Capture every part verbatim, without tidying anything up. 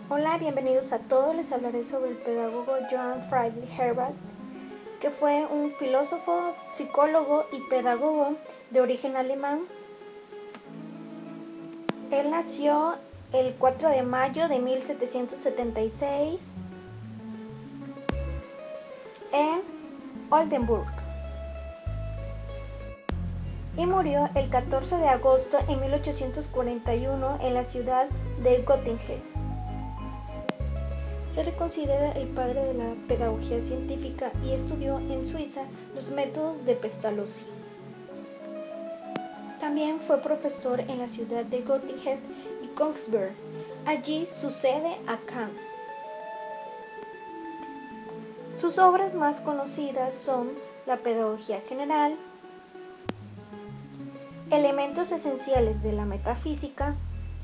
Hola, bienvenidos a todos. Les hablaré sobre el pedagogo Johann Friedrich Herbart, que fue un filósofo, psicólogo y pedagogo de origen alemán. Él nació el cuatro de mayo de mil setecientos setenta y seis en Oldenburg y murió el catorce de agosto de mil ochocientos cuarenta y uno en la ciudad de Göttingen. Se le considera el padre de la pedagogía científica y estudió en Suiza los métodos de Pestalozzi. También fue profesor en la ciudad de Göttingen y Königsberg. Allí sucede a Kant. Sus obras más conocidas son La Pedagogía General, Elementos esenciales de la metafísica,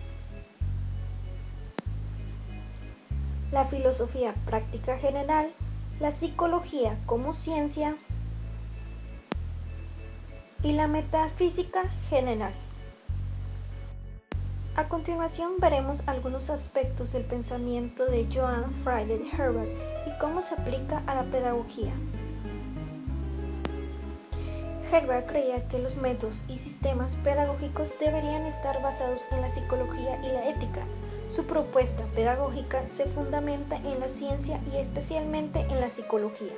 La filosofía práctica general, la psicología como ciencia y la metafísica general. A continuación veremos algunos aspectos del pensamiento de Johann Friedrich Herbart y cómo se aplica a la pedagogía. Herbart creía que los métodos y sistemas pedagógicos deberían estar basados en la psicología y la ética. Su propuesta pedagógica se fundamenta en la ciencia y especialmente en la psicología.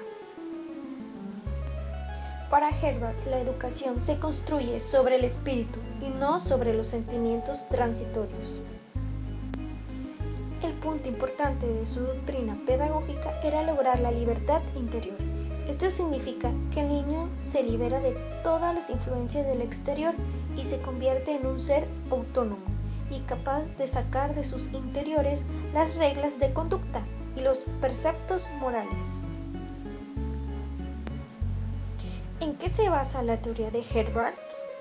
Para Herbart, la educación se construye sobre el espíritu y no sobre los sentimientos transitorios. El punto importante de su doctrina pedagógica era lograr la libertad interior. Esto significa que el niño se libera de todas las influencias del exterior y se convierte en un ser autónomo y capaz de sacar de sus interiores las reglas de conducta y los preceptos morales. ¿En qué se basa la teoría de Herbart?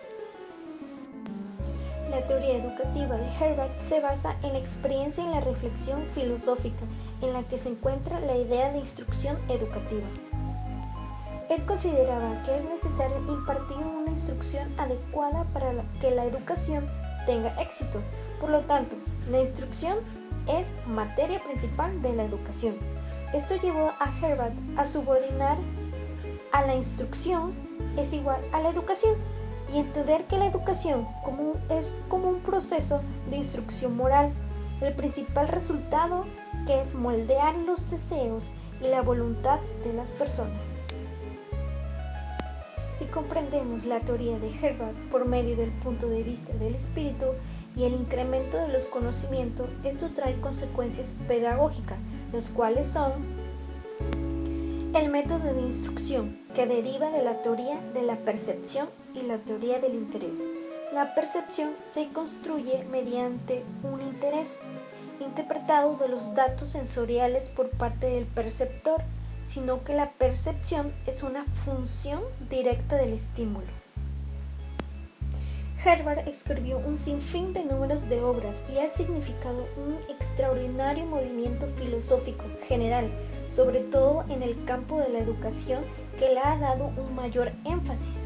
La teoría educativa de Herbart se basa en la experiencia y la reflexión filosófica en la que se encuentra la idea de instrucción educativa. Él consideraba que es necesario impartir una instrucción adecuada para que la educación tenga éxito. Por lo tanto, la instrucción es materia principal de la educación. Esto llevó a Herbart a subordinar a la instrucción es igual a la educación y entender que la educación como es como un proceso de instrucción moral, el principal resultado que es moldear los deseos y la voluntad de las personas. Si comprendemos la teoría de Herbart por medio del punto de vista del espíritu y el incremento de los conocimientos, esto trae consecuencias pedagógicas, los cuales son el método de instrucción, que deriva de la teoría de la percepción y la teoría del interés. La percepción se construye mediante un interés interpretado de los datos sensoriales por parte del perceptor, sino que la percepción es una función directa del estímulo. Herbart escribió un sinfín de números de obras y ha significado un extraordinario movimiento filosófico general, sobre todo en el campo de la educación, que le ha dado un mayor énfasis.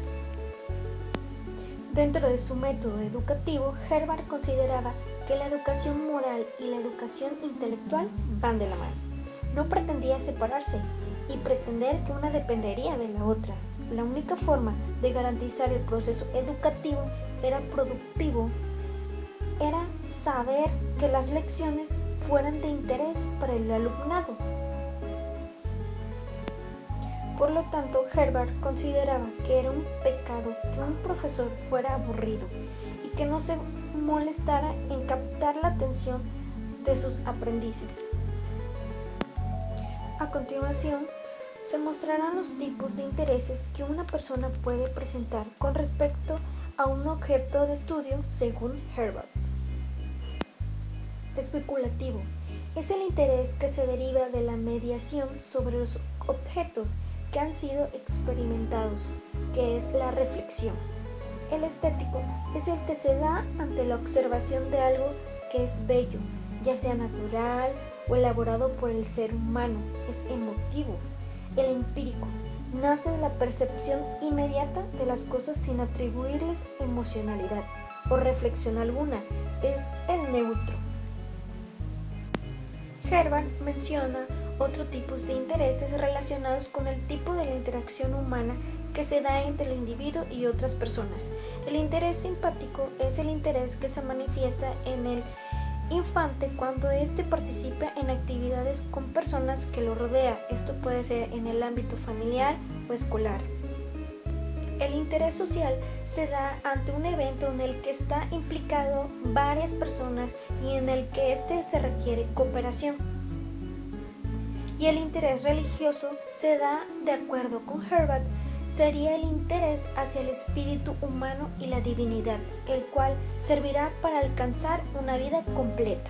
Dentro de su método educativo, Herbart consideraba que la educación moral y la educación intelectual van de la mano. No pretendía separarse y pretender que una dependería de la otra. La única forma de garantizar el proceso educativo era productivo, era saber que las lecciones fueran de interés para el alumnado. Por lo tanto, Herbart consideraba que era un pecado que un profesor fuera aburrido y que no se molestara en captar la atención de sus aprendices. A continuación, se mostrarán los tipos de intereses que una persona puede presentar con respecto a un objeto de estudio según Herbart. Especulativo es el interés que se deriva de la mediación sobre los objetos que han sido experimentados, que es la reflexión. El estético es el que se da ante la observación de algo que es bello, ya sea natural o elaborado por el ser humano, es emotivo. El empírico nace de la percepción inmediata de las cosas sin atribuirles emocionalidad o reflexión alguna, es el neutro. Herbert menciona otros tipos de intereses relacionados con el tipo de la interacción humana que se da entre el individuo y otras personas. El interés simpático es el interés que se manifiesta en el infante cuando éste participa en actividades con personas que lo rodean. Esto puede ser en el ámbito familiar o escolar. El interés social se da ante un evento en el que está implicado varias personas y en el que éste se requiere cooperación. Y el interés religioso se da, de acuerdo con Herbert, sería el interés hacia el espíritu humano y la divinidad, el cual servirá para alcanzar una vida completa.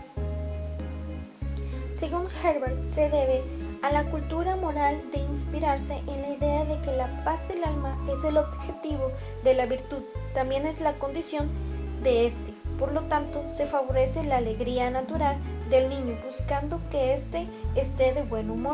Según Herbert, se debe a la cultura moral de inspirarse en la idea de que la paz del alma es el objetivo de la virtud, también es la condición de éste. Por lo tanto, se favorece la alegría natural del niño, buscando que éste esté de buen humor.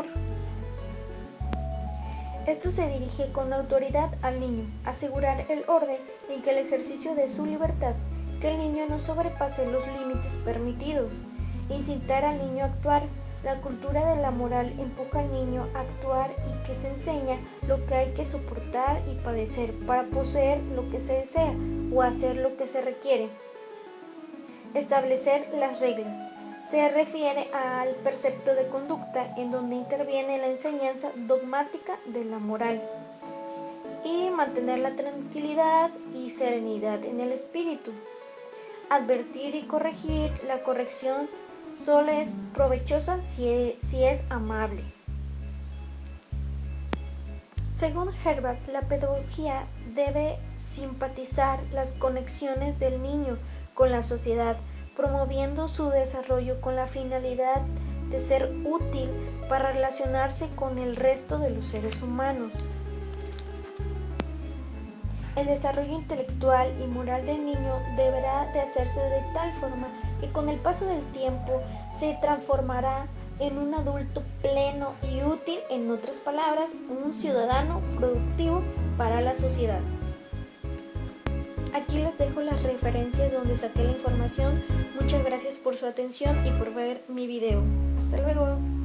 Esto se dirige con autoridad al niño, asegurar el orden en que el ejercicio de su libertad, que el niño no sobrepase los límites permitidos, incitar al niño a actuar. La cultura de la moral empuja al niño a actuar y que se enseña lo que hay que soportar y padecer para poseer lo que se desea o hacer lo que se requiere. Establecer las reglas. Se refiere al precepto de conducta en donde interviene la enseñanza dogmática de la moral y mantener la tranquilidad y serenidad en el espíritu. Advertir y corregir. La corrección solo es provechosa si es, si es amable. Según Herbert, la pedagogía debe simpatizar las conexiones del niño con la sociedad, promoviendo su desarrollo con la finalidad de ser útil para relacionarse con el resto de los seres humanos. El desarrollo intelectual y moral del niño deberá de hacerse de tal forma que con el paso del tiempo se transformará en un adulto pleno y útil, en otras palabras, un ciudadano productivo para la sociedad. Aquí les dejo las referencias donde saqué la información. Muchas gracias por su atención y por ver mi video. Hasta luego.